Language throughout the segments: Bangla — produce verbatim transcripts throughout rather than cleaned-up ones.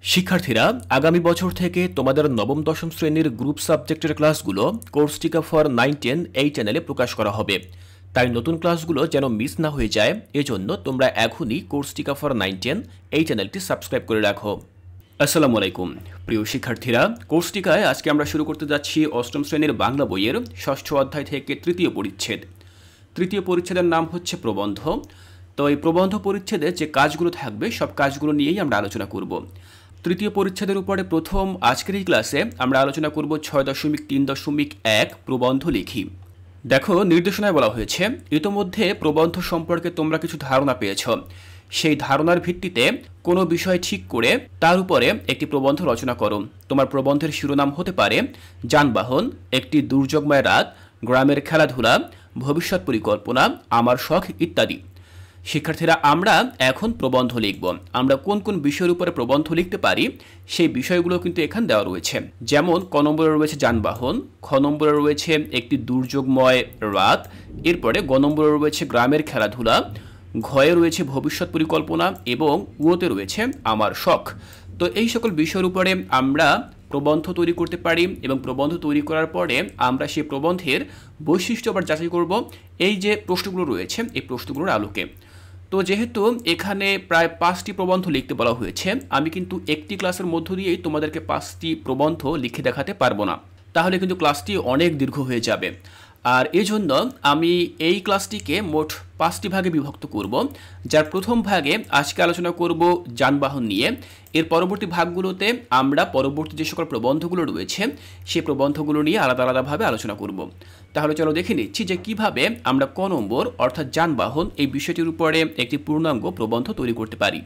শিক্ষার্থীরা আগামী বছর থেকে তোমাদের নবম দশম শ্রেণীর গ্রুপ সাবজেক্টের ক্লাসগুলো কোর্সটিকা ফর নাইন টেন এই চ্যানেলে প্রকাশ করা হবে। তাই নতুন ক্লাসগুলো যেন মিস না হয়ে যায়, এজন্য তোমরা এখনই কোর্সটিকা ফর নাইন টেন এই চ্যানেলটি সাবস্ক্রাইব করে রাখো। আসসালামু আলাইকুম প্রিয় শিক্ষার্থীরা, কোর্সটিকায় আজকে আমরা শুরু করতে যাচ্ছি অষ্টম শ্রেণীর বাংলা বইয়ের ষষ্ঠ অধ্যায় থেকে তৃতীয় পরিচ্ছেদ। তৃতীয় পরিচ্ছেদের নাম হচ্ছে প্রবন্ধ। তো এই প্রবন্ধ পরিচ্ছেদে যে কাজগুলো থাকবে সব কাজগুলো নিয়েই আমরা আলোচনা করব। তৃতীয় পরিচ্ছেদের উপরে প্রথম আজকের এই ক্লাসে আমরা আলোচনা করব ছয় দশমিক তিন দশমিক এক প্রবন্ধ লিখি। দেখো, নির্দেশনায় বলা হয়েছে ইতোমধ্যে প্রবন্ধ সম্পর্কে তোমরা কিছু ধারণা পেয়েছ। সেই ধারণার ভিত্তিতে কোনো বিষয় ঠিক করে তার উপরে একটি প্রবন্ধ রচনা করো। তোমার প্রবন্ধের শিরোনাম হতে পারে যানবাহন, একটি দুর্যোগময় রাত, গ্রামের খেলাধুলা, ভবিষ্যৎ পরিকল্পনা, আমার শখ ইত্যাদি। শিক্ষার্থীরা, আমরা এখন প্রবন্ধ লিখব। আমরা কোন কোন বিষয়ের উপরে প্রবন্ধ লিখতে পারি সেই বিষয়গুলো কিন্তু এখানে দেওয়া রয়েছে। যেমন ক নম্বরে রয়েছে যানবাহন, খ নম্বরে রয়েছে একটি দুর্যোগময় রাত, এরপরে গ নম্বরে রয়েছে গ্রামের খেলাধুলা, ঘয়ে রয়েছে ভবিষ্যৎ পরিকল্পনা এবং উতে রয়েছে আমার শখ। তো এই সকল বিষয়ের উপরে আমরা প্রবন্ধ তৈরি করতে পারি এবং প্রবন্ধ তৈরি করার পরে আমরা সেই প্রবন্ধের বৈশিষ্ট্য আবার যাচাই করব এই যে প্রশ্নগুলো রয়েছে এই প্রশ্নগুলোর আলোকে। তো যেহেতু এখানে প্রায় পাঁচটি প্রবন্ধ লিখতে বলা হয়েছে, আমি কিন্তু একটি ক্লাসের মধ্য দিয়েই তোমাদেরকে পাঁচটি প্রবন্ধ লিখে দেখাতে পারবো না, তাহলে কিন্তু ক্লাসটি অনেক দীর্ঘ হয়ে যাবে। আর এজন্য আমি এই ক্লাসটিকে মোট পাঁচটি ভাগে বিভক্ত করব। যার প্রথম ভাগে আজকে আলোচনা করব যানবাহন নিয়ে। এর পরবর্তী ভাগগুলোতে আমরা পরবর্তী যে সকল প্রবন্ধগুলো রয়েছে সেই প্রবন্ধগুলো নিয়ে আলাদা আলাদাভাবে আলোচনা করব। তাহলে চলো দেখে নিচ্ছি যে কিভাবে আমরা ক নম্বর অর্থাৎ যানবাহন এই বিষয়টির উপরে একটি পূর্ণাঙ্গ প্রবন্ধ তৈরি করতে পারি।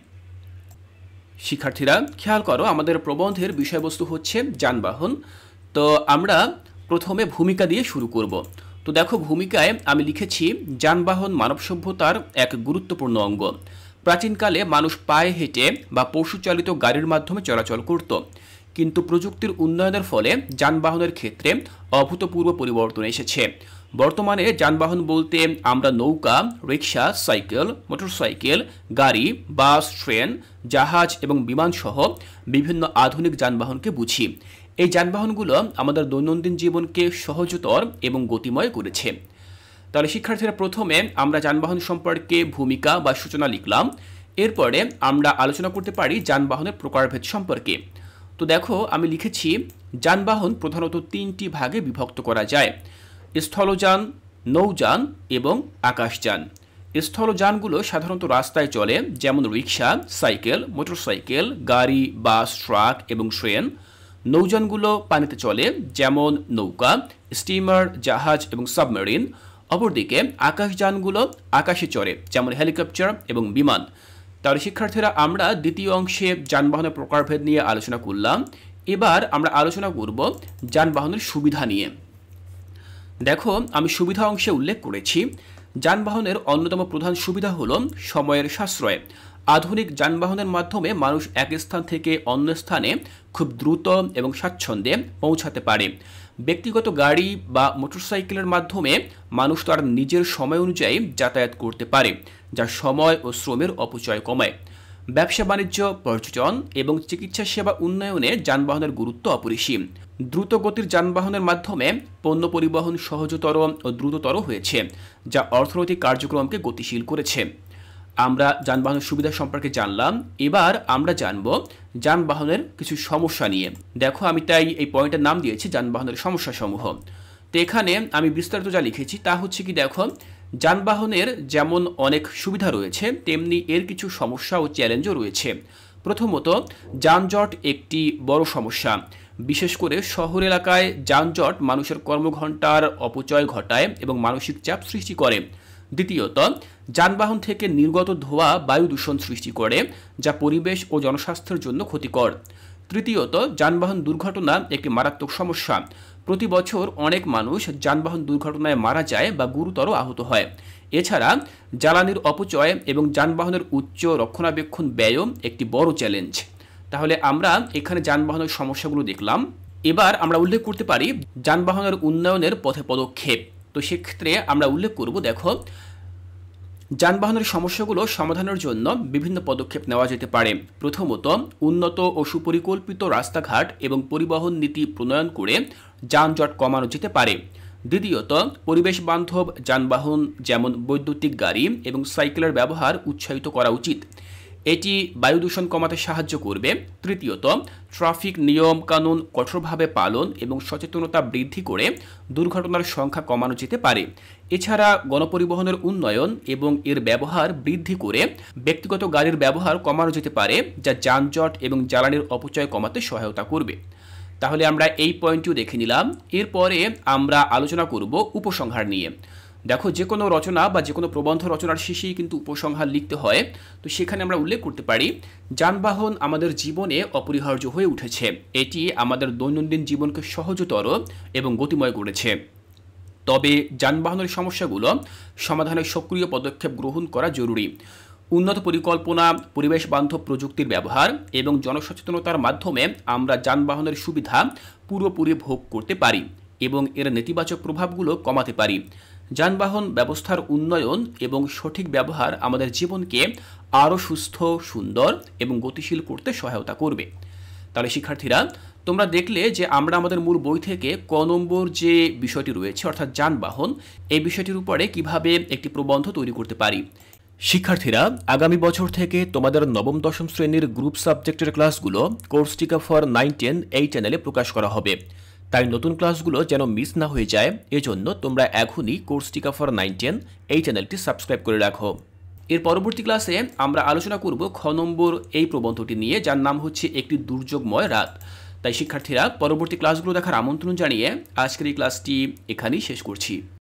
শিক্ষার্থীরা খেয়াল করো, আমাদের প্রবন্ধের বিষয়বস্তু হচ্ছে যানবাহন। তো আমরা প্রথমে ভূমিকা দিয়ে শুরু করব। তো দেখো, ভূমিকায় আমি লিখেছি যানবাহন মানব সভ্যতার এক গুরুত্বপূর্ণ অঙ্গ। প্রাচীনকালে মানুষ পায়ে হেঁটে বা পশুচালিত গাড়ির মাধ্যমে চলাচল করত, কিন্তু প্রযুক্তির উন্নয়নের ফলে যানবাহনের ক্ষেত্রে অভূতপূর্ব পরিবর্তন এসেছে। বর্তমানে যানবাহন বলতে আমরা নৌকা, রিক্সা, সাইকেল, মোটরসাইকেল, গাড়ি, বাস, ট্রেন, জাহাজ এবং বিমানসহ বিভিন্ন আধুনিক যানবাহনকে বুঝি। এই যানবাহনগুলো আমাদের দৈনন্দিন জীবনকে সহজতর এবং গতিময় করেছে। তাহলে শিক্ষার্থীরা, প্রথমে আমরা যানবাহন সম্পর্কে ভূমিকা বা সূচনা লিখলাম। এরপরে আমরা আলোচনা করতে পারি যানবাহনের প্রকারভেদ সম্পর্কে। তো দেখো, আমি লিখেছি যানবাহন প্রধানত তিনটি ভাগে বিভক্ত করা যায়: স্থলযান, নৌযান এবং আকাশযান। স্থলযানগুলো সাধারণত রাস্তায় চলে, যেমন রিক্সা, সাইকেল, মোটরসাইকেল, গাড়ি, বাস, ট্রাক এবং ট্রেন। নৌযানগুলো পানিতে চলে, যেমন নৌকা, স্টিমার, জাহাজ এবং সাবমেরিন। অপরদিকে আকাশযানগুলো আকাশে চড়ে, যেমন হেলিকপ্টার এবং বিমান। তাহলে শিক্ষার্থীরা, আমরা দ্বিতীয় অংশে যানবাহনের প্রকারভেদ নিয়ে আলোচনা করলাম। এবার আমরা আলোচনা করব যানবাহনের সুবিধা নিয়ে। দেখো, আমি সুবিধা অংশে উল্লেখ করেছি যানবাহনের অন্যতম প্রধান সুবিধা হলো সময়ের সাশ্রয়। আধুনিক যানবাহনের মাধ্যমে মানুষ এক স্থান থেকে অন্য স্থানে খুব দ্রুত এবং স্বাচ্ছন্দ্যে পৌঁছাতে পারে। ব্যক্তিগত গাড়ি বা মোটরসাইকেলের মাধ্যমে মানুষ তার নিজের সময় অনুযায়ী যাতায়াত করতে পারে, যা সময় ও শ্রমের অপচয় কমায়। ব্যবসা বাণিজ্য, পর্যটন এবং চিকিৎসা সেবা উন্নয়নে যানবাহনের গুরুত্ব অপরিসীম। দ্রুত গতির যানবাহনের মাধ্যমে পণ্য পরিবহন সহজতর ও দ্রুততর হয়েছে, যা অর্থনৈতিক কার্যক্রমকে গতিশীল করেছে। আমরা যানবাহনের সুবিধা সম্পর্কে জানলাম। এবার আমরা জানব যানবাহনের কিছু সমস্যা নিয়ে। দেখো, আমি তাই এই পয়েন্টের নাম দিয়েছি যানবাহনের সমস্যাসমূহ। তো এখানে আমি বিস্তারিত যা লিখেছি তা হচ্ছে কি, দেখো, যানবাহনের যেমন অনেক সুবিধা রয়েছে তেমনি এর কিছু সমস্যা ও চ্যালেঞ্জও রয়েছে। প্রথমত, যানজট একটি বড় সমস্যা। বিশেষ করে শহর এলাকায় যানজট মানুষের কর্মঘণ্টার অপচয় ঘটায় এবং মানসিক চাপ সৃষ্টি করে। দ্বিতীয়ত, যানবাহন থেকে নির্গত ধোঁয়া বায়ু দূষণ সৃষ্টি করে, যা পরিবেশ ও জনস্বাস্থ্যের জন্য ক্ষতিকর। তৃতীয়ত, যানবাহন দুর্ঘটনা একটি মারাত্মক সমস্যা। প্রতি বছর অনেক মানুষ যানবাহন দুর্ঘটনায় মারা যায় বা গুরুতর আহত হয়। এছাড়া জ্বালানির অপচয় এবং যানবাহনের উচ্চ রক্ষণাবেক্ষণ ব্যয়ও একটি বড় চ্যালেঞ্জ। তাহলে আমরা এখানে যানবাহনের সমস্যাগুলো দেখলাম। এবার আমরা উল্লেখ করতে পারি যানবাহনের উন্নয়নের পথে পদক্ষেপ। তো সেক্ষেত্রে আমরা উল্লেখ করব, দেখো, যানবাহনের সমস্যাগুলো সমাধানের জন্য বিভিন্ন পদক্ষেপ নেওয়া যেতে পারে। প্রথমত, উন্নত ও সুপরিকল্পিত রাস্তাঘাট এবং পরিবহন নীতি প্রণয়ন করে যানজট কমানো যেতে পারে। দ্বিতীয়ত, পরিবেশ বান্ধব যানবাহন যেমন বৈদ্যুতিক গাড়ি এবং সাইকেলের ব্যবহার উৎসাহিত করা উচিত। এটি বায়ু দূষণ কমাতে সাহায্য করবে। তৃতীয়ত, ট্রাফিক নিয়ম কানুন কঠোরভাবে পালন এবং সচেতনতা বৃদ্ধি করে দুর্ঘটনার সংখ্যা কমানো যেতে পারে। এছাড়া গণপরিবহনের উন্নয়ন এবং এর ব্যবহার বৃদ্ধি করে ব্যক্তিগত গাড়ির ব্যবহার কমানো যেতে পারে, যা যানজট এবং জ্বালানির অপচয় কমাতে সহায়তা করবে। তাহলে আমরা এই পয়েন্টটিও দেখে নিলাম। এরপরে আমরা আলোচনা করব উপসংহার নিয়ে। দেখো, যে কোনো রচনা বা যে কোনো প্রবন্ধ রচনার শেষেই কিন্তু উপসংহার লিখতে হয়। তো সেখানে আমরা উল্লেখ করতে পারি, যানবাহন আমাদের জীবনে অপরিহার্য হয়ে উঠেছে। এটি আমাদের দৈনন্দিন জীবনকে সহজতর এবং গতিময় করেছে। তবে যানবাহনের সমস্যাগুলো সমাধানের সক্রিয় পদক্ষেপ গ্রহণ করা জরুরি। উন্নত পরিকল্পনা, পরিবেশ বান্ধব প্রযুক্তির ব্যবহার এবং জনসচেতনতার মাধ্যমে আমরা যানবাহনের সুবিধা পুরোপুরি ভোগ করতে পারি এবং এর নেতিবাচক প্রভাবগুলো কমাতে পারি। যানবাহন ব্যবস্থার উন্নয়ন এবং সঠিক ব্যবহার আমাদের জীবনকে আরও সুস্থ, সুন্দর এবং গতিশীল করতে সহায়তা করবে। তাহলে শিক্ষার্থীরা, তোমরা দেখলে যে আমরা আমাদের মূল বই থেকে ক নম্বর যে বিষয়টি রয়েছে অর্থাৎ যানবাহন, এই বিষয়টির উপরে কিভাবে একটি প্রবন্ধ তৈরি করতে পারি। শিক্ষার্থীরা, আগামী বছর থেকে তোমাদের নবম দশম শ্রেণীর গ্রুপ সাবজেক্টের ক্লাসগুলো কোর্সটিকা ফর নাইন টেন এই চ্যানেলে প্রকাশ করা হবে। তাই নতুন ক্লাসগুলো যেন মিস না হয়ে যায়, এজন্য তোমরা এখনই কোর্সটিকা ফর নাইন টেন এই চ্যানেলটি সাবস্ক্রাইব করে রাখো। এর পরবর্তী ক্লাসে আমরা আলোচনা করব খ নম্বর এই প্রবন্ধটি নিয়ে, যার নাম হচ্ছে একটি দুর্যোগময় রাত। তাই শিক্ষার্থীরা, পরবর্তী ক্লাসগুলো দেখার আমন্ত্রণ জানিয়ে আজকের এই ক্লাসটি এখানেই শেষ করছি।